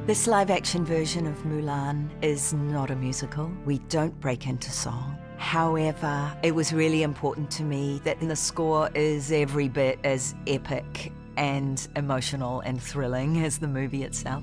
This live-action version of Mulan is not a musical. We don't break into song. However, it was really important to me that the score is every bit as epic and emotional and thrilling as the movie itself.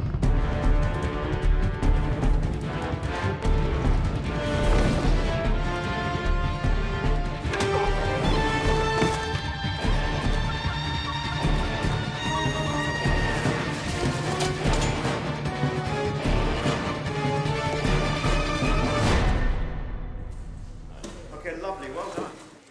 Okay, lovely, well done.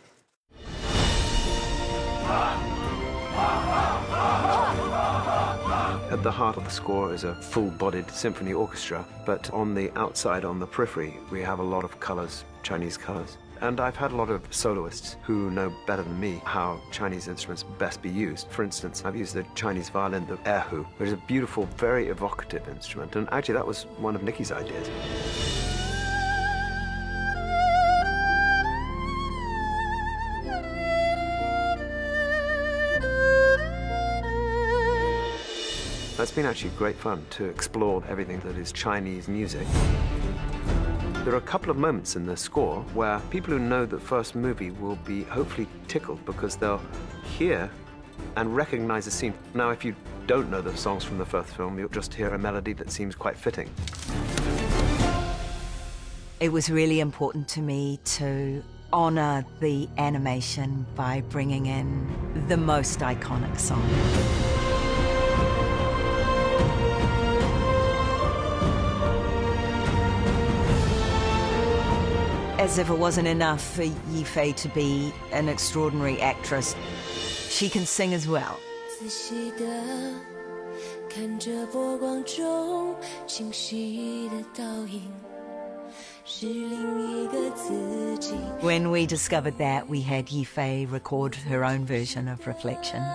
At the heart of the score is a full-bodied symphony orchestra, but on the outside, on the periphery, we have a lot of colors, Chinese colors. And I've had a lot of soloists who know better than me how Chinese instruments best be used. For instance, I've used the Chinese violin, the erhu, which is a beautiful, very evocative instrument, and actually that was one of Nicky's ideas. It's been actually great fun to explore everything that is Chinese music. There are a couple of moments in the score where people who know the first movie will be hopefully tickled because they'll hear and recognize the scene. Now, if you don't know the songs from the first film, you'll just hear a melody that seems quite fitting. It was really important to me to honor the animation by bringing in the most iconic song. As if it wasn't enough for Yifei to be an extraordinary actress, she can sing as well. When we discovered that, we had Yifei record her own version of Reflection.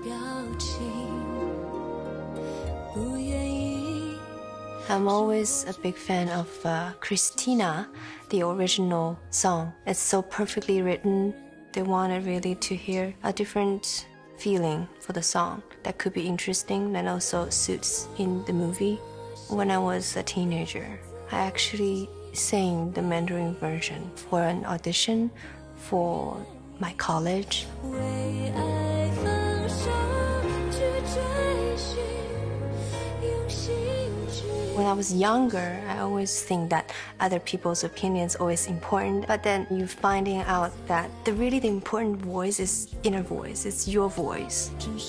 I'm always a big fan of Christina, the original song. It's so perfectly written. They wanted really to hear a different feeling for the song that could be interesting and also suits in the movie. When I was a teenager, I actually sang the Mandarin version for an audition for my college. When I was younger, I always think that other people's opinions are always important, but then you're finding out that the really important voice is inner voice, it's your voice.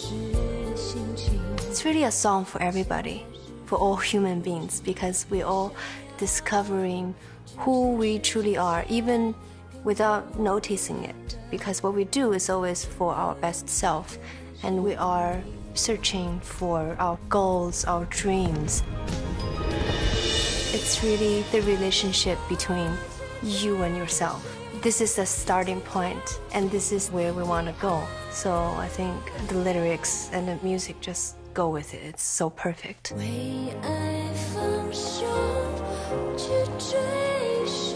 It's really a song for everybody, for all human beings, because we're all discovering who we truly are, even without noticing it, because what we do is always for our best self, and we are searching for our goals, our dreams. It's really the relationship between you and yourself. This is the starting point, and this is where we want to go. So I think the lyrics and the music just go with it. It's so perfect. 为爱放手去追寻